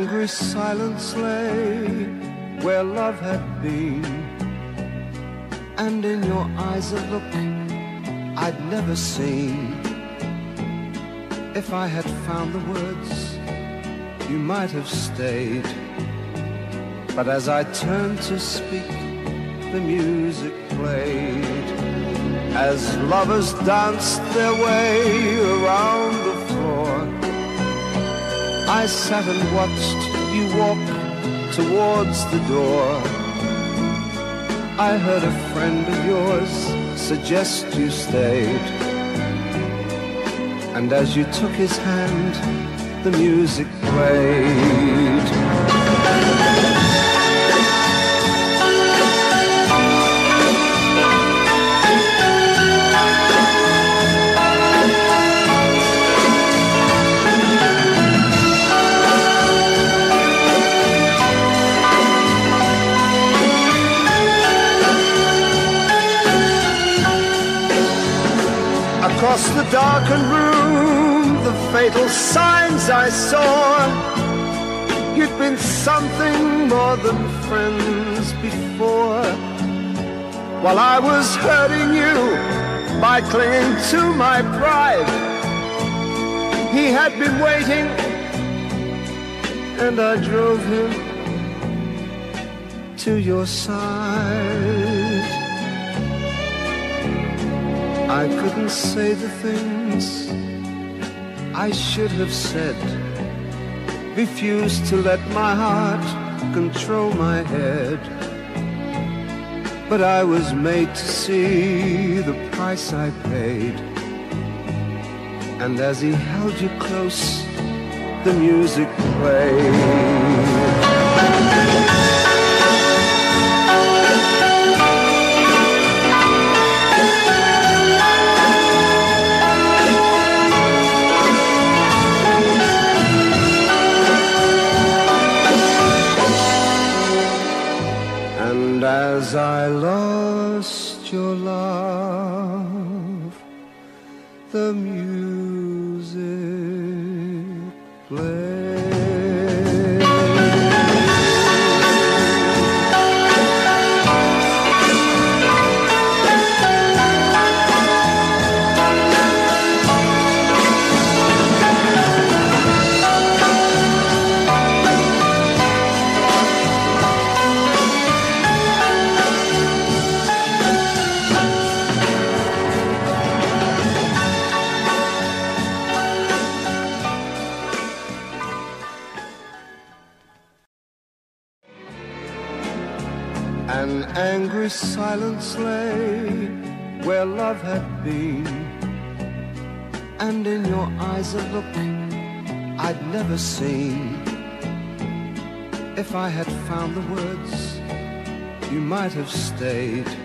angry silence lay where love had been, and in your eyes a look I'd never seen. If I had found the words, you might have stayed. But as I turned to speak, the music played. As lovers danced their way around the floor, I sat and watched you walk towards the door. I heard a friend of yours suggest you stayed, and as you took his hand, the music played. Across the darkened room, the fatal signs I saw. You'd been something more than friends before. While I was hurting you by clinging to my pride, he had been waiting, and I drove him to your side. I couldn't say the things I should have said, refused to let my heart control my head. But I was made to see the price I paid, and as he held you close, the music played. And as I lost your love, the music played. An angry silence lay where love had been, and in your eyes a look I'd never seen. If I had found the words, you might have stayed.